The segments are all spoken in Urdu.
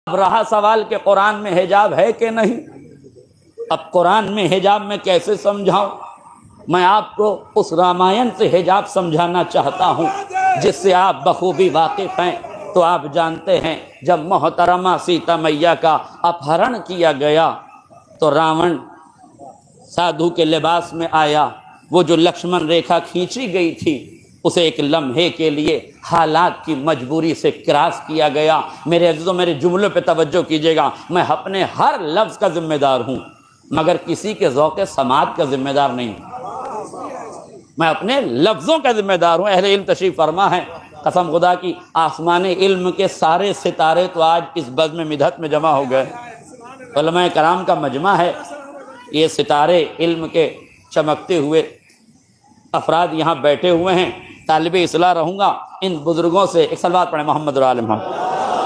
اب رہا سوال کہ قرآن میں حجاب ہے کہ نہیں. اب قرآن میں حجاب میں کیسے سمجھاؤں؟ میں آپ کو اس رامائن سے حجاب سمجھانا چاہتا ہوں جس سے آپ بخوبی واقف ہیں. تو آپ جانتے ہیں جب محترمہ سیتا میاں کا اپہرن کیا گیا تو راون سادھو کے لباس میں آیا. وہ جو لکشمن ریکھا کھینچی گئی تھی اسے ایک لمحے کے لیے حالات کی مجبوری سے کراس کیا گیا. میرے عزیزوں میرے جملوں پہ توجہ کیجیے گا. میں اپنے ہر لفظ کا ذمہ دار ہوں مگر کسی کے ذوق سماعت کا ذمہ دار نہیں. میں اپنے لفظوں کا ذمہ دار ہوں. اہل علم تشریف فرما ہے. قسم خدا کی آسمان علم کے سارے ستارے تو آج اس بزم مدحت میں جمع ہو گئے. علماء کرام کا مجمع ہے. یہ ستارے علم کے چمکتے ہوئے افراد یہاں بیٹھے ہوئے ہیں. طالب اصلاح رہوں گا ان بزرگوں سے. ایک صلوات پڑھیں محمد و آل محمد.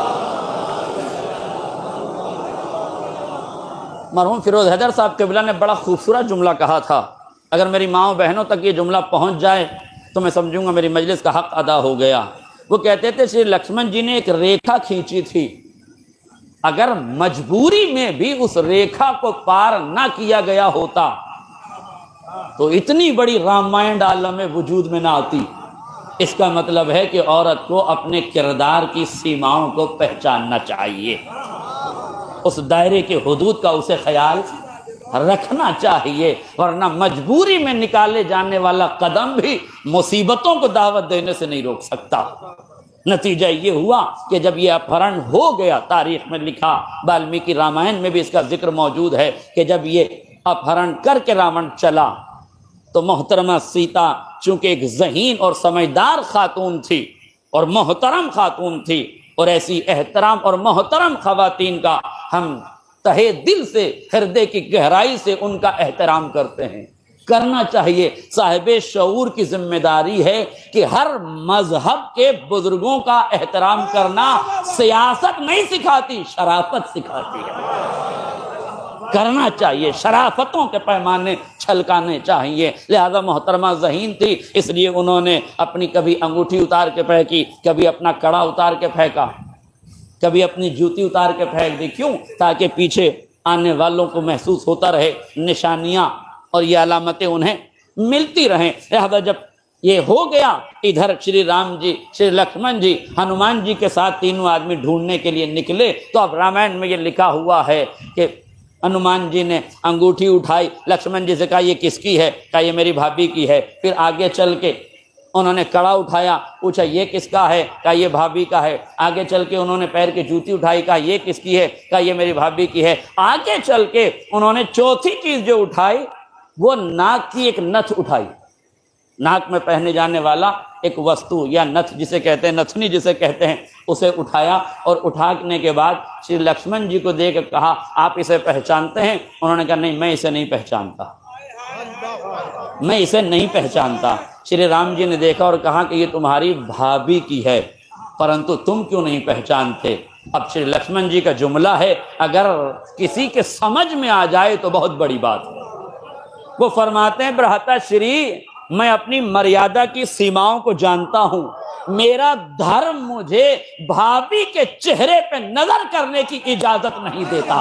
مرحوم فیروز حیدر صاحب قبلہ نے بڑا خوبصورت جملہ کہا تھا. اگر میری ماؤں بہنوں تک یہ جملہ پہنچ جائے تو میں سمجھوں گا میری مجلس کا حق ادا ہو گیا. وہ کہتے تھے شری لکشمن جی نے ایک ریکھا کھینچی تھی. اگر مجبوری میں بھی اس ریکھا کو پار نہ کیا گیا ہوتا تو اتنی بڑی رامائن عالم وجود میں نہ آتی. اس کا مطلب ہے کہ عورت کو اپنے کردار کی سیماؤں کو پہچاننا چاہیے. اس دائرے کے حدود کا اسے خیال رکھنا چاہیے ورنہ مجبوری میں نکالے جانے والا قدم بھی مصیبتوں کو دعوت دینے سے نہیں روک سکتا. نتیجہ یہ ہوا کہ جب یہ اپہرن ہو گیا تاریخ میں لکھا والمیکی رامائن میں بھی اس کا ذکر موجود ہے کہ جب یہ اپہرن کر کے راون چلا تو محترمہ سیتا چونکہ ایک ذہین اور سمجھدار خاتون تھی اور محترم خاتون تھی اور ایسی احترام اور محترم خواتین کا ہم تہے دل سے ہردے کی گہرائی سے ان کا احترام کرتے ہیں. کرنا چاہیے. صاحب شعور کی ذمہ داری ہے کہ ہر مذہب کے بزرگوں کا احترام کرنا سیاست نہیں سکھاتی شرافت سکھاتی ہے. کرنا چاہیے. شرافتوں کے پیمانے چھلکانے چاہیے. لہذا محترمہ ذہین تھی اس لیے انہوں نے اپنی کبھی انگوٹھی اتار کے پھینکی, کبھی اپنا کڑا اتار کے پھینکا, کبھی اپنی جوتی اتار کے پھینک دی. کیوں؟ تاکہ پیچھے آنے والوں کو محسوس ہوتا رہے نشانیاں اور یہ علامتیں انہیں ملتی رہیں. لہذا جب یہ ہو گیا ادھر شری رام جی, شری لکشمن جی, ہنومان جی کے ساتھ تینوں آدمی ڈھونڈنے کے لیے نکلے. تو اب رامائن میں یہ لکھا ہوا ہے کہ ہنومان جی نے انگوٹھی اٹھائی, لکشمن جی سے کہا یہ کس کی ہے؟ کہا یہ میری بھابھی کی ہے. پھر آگے چل کے انہوں نے کڑا اٹھایا, پوچھا یہ کس کا ہے؟ کہا یہ بھابھی کا ہے. آگے چل کے انہوں نے پیر کی جوتی اٹھائی, کہا یہ کس کی ہے؟ کہا یہ میری بھابھی کی ہے. آگے چل کے انہوں نے چوتھی چیز جو اٹھائی وہ ناک کی ایک نتھ اٹھائی. ناک میں پہنے جانے والا ایک وستو یا نتھ جسے کہتے ہیں, نتھنی جسے کہتے ہیں, اسے اٹھایا. اور اٹھانے کے بعد شری لکشمن جی کو دیکھ کے کہا آپ اسے پہچانتے ہیں؟ انہوں نے کہا نہیں میں اسے نہیں پہچانتا, میں اسے نہیں پہچانتا. شری رام جی نے دیکھا اور کہا کہ یہ تمہاری بھابھی کی ہے پرنتو تم کیوں نہیں پہچانتے؟ اب شری لکشمن جی کا جملہ ہے اگر کسی کے سمجھ میں آ جائے تو بہت بڑی بات ہے. وہ فرماتے ہیں برہتا شری میں اپنی مریادہ کی سیماؤں کو جانتا ہوں. میرا دھرم مجھے بھابھی کے چہرے پہ نظر کرنے کی اجازت نہیں دیتا.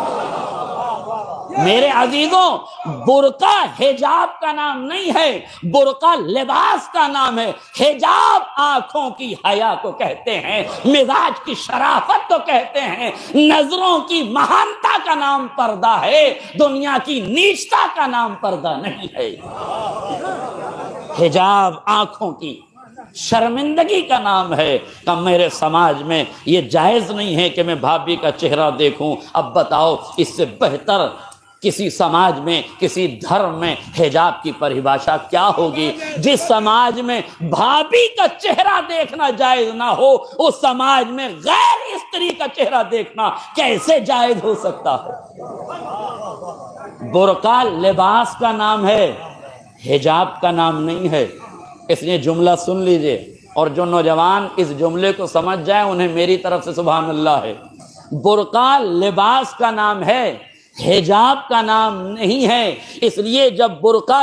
میرے عزیزوں برقع حجاب کا نام نہیں ہے, برقع لباس کا نام ہے. حجاب آنکھوں کی حیا کو کہتے ہیں, مزاج کی شرافت کو کہتے ہیں, نظروں کی مہانتا کا نام پردہ ہے, دنیا کی نیچتا کا نام پردہ نہیں ہے. حجاب آنکھوں کی شرمندگی کا نام ہے. کہ میرے سماج میں یہ جائز نہیں ہے کہ میں بھابھی کا چہرہ دیکھوں. اب بتاؤ اس سے بہتر کسی سماج میں کسی دھرم میں حجاب کی پریبھاشا کیا ہوگی؟ جس سماج میں بھابھی کا چہرہ دیکھنا جائز نہ ہو اس سماج میں غیر استری کا چہرہ دیکھنا کیسے جائز ہو سکتا ہے؟ برقع لباس کا نام ہے, حجاب کا نام نہیں ہے. اس لیے جملہ سن لیجئے اور جو نوجوان اس جملے کو سمجھ جائیں انہیں میری طرف سے سبحان اللہ ہے. برقع لباس کا نام ہے, حجاب کا نام نہیں ہے. اس لیے جب برقع